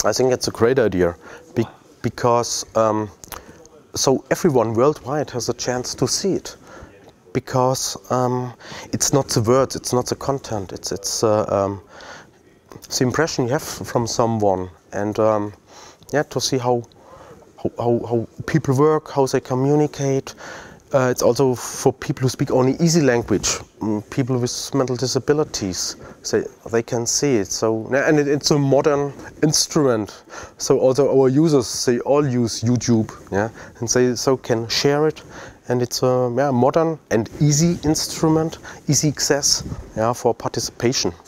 I think it's a great idea because so everyone worldwide has a chance to see it. Because it's not the words, it's not the content, it's the impression you have from someone, and yeah, to see how people work, how they communicate. It's also for people who speak only easy language, people with mental disabilities, they can see it. So, and it's a modern instrument. So also our users, they all use YouTube, yeah, and they so can share it. And it's a modern and easy instrument, easy access, yeah, for participation.